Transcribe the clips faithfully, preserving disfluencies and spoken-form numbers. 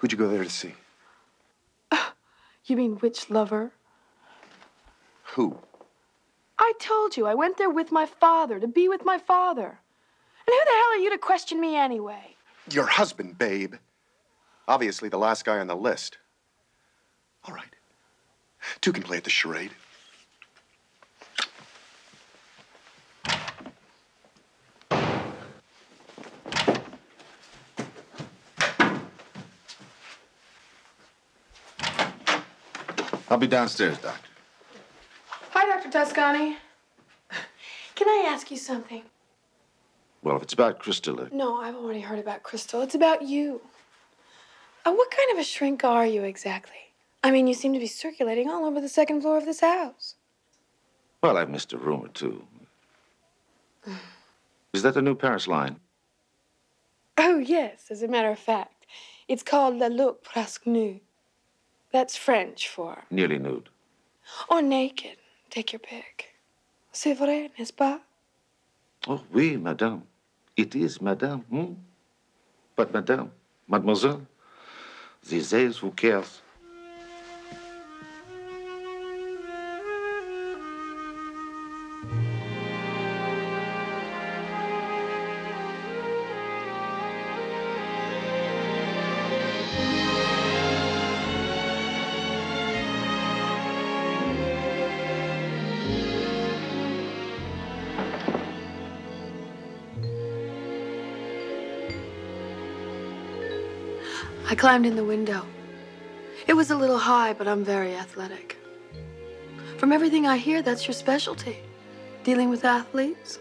Who'd you go there to see? Uh, you mean which lover? Who? I told you, I went there with my father, to be with my father. And who the hell are you to question me anyway? Your husband, babe. Obviously the last guy on the list. All right. Two can play at the charade. I'll be downstairs, Doctor. Hi, Doctor Toscani. Can I ask you something? Well, if it's about Crystal... Uh... No, I've already heard about Crystal. It's about you. Uh, what kind of a shrink are you exactly? I mean, you seem to be circulating all over the second floor of this house. Well, I've missed a room or two. Is that the new Paris line? Oh, yes, as a matter of fact. It's called Le Look Presque Nu. That's French for... Nearly nude. Or naked. Take your pick. C'est vrai, n'est-ce pas? Oh, oui, madame. It is, madame. Hmm? But, madame, mademoiselle, these days, who cares? I climbed in the window. It was a little high, but I'm very athletic. From everything I hear, that's your specialty. Dealing with athletes.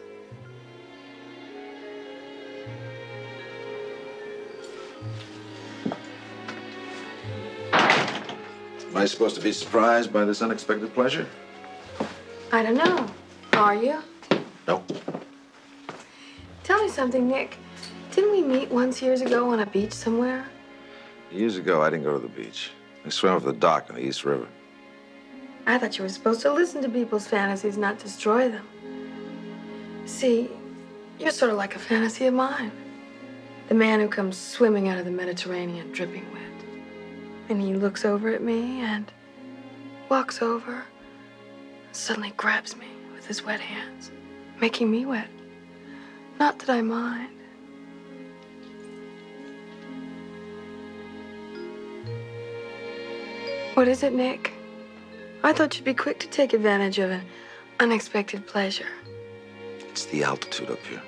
Am I supposed to be surprised by this unexpected pleasure? I don't know. Are you? No. Tell me something, Nick. Didn't we meet once years ago on a beach somewhere? Years ago, I didn't go to the beach. I swam off the dock on the East River. I thought you were supposed to listen to people's fantasies, not destroy them. See, you're sort of like a fantasy of mine. The man who comes swimming out of the Mediterranean, dripping wet. And he looks over at me and walks over, and suddenly grabs me with his wet hands, making me wet. Not that I mind. What is it, Nick? I thought you'd be quick to take advantage of an unexpected pleasure. It's the altitude up here.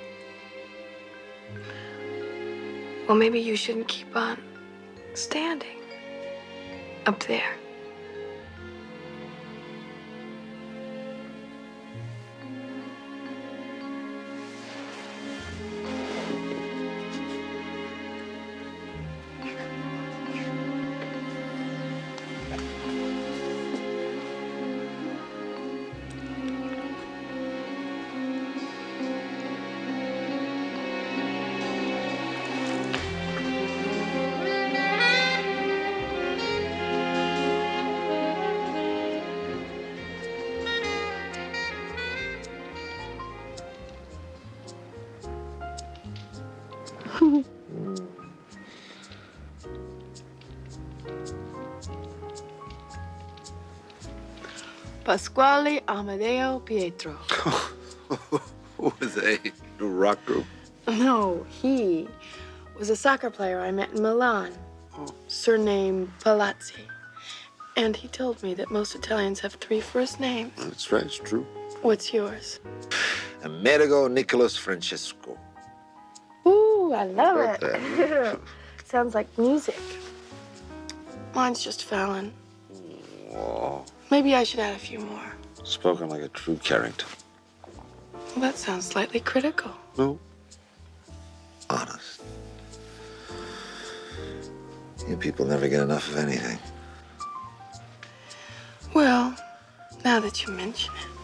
Well, maybe you shouldn't keep on standing up there. Pasquale Amadeo Pietro. Who was they? A rock group? No, he was a soccer player I met in Milan. Oh. Surname Palazzi. And he told me that most Italians have three first names. That's right, it's true. What's yours? Amerigo Nicholas Francesco. Ooh, I love it. Sounds like music. Mine's just Fallon. Oh. Maybe I should add a few more. Spoken like a true character. Well, that sounds slightly critical. No. Honest. You people never get enough of anything. Well, now that you mention it.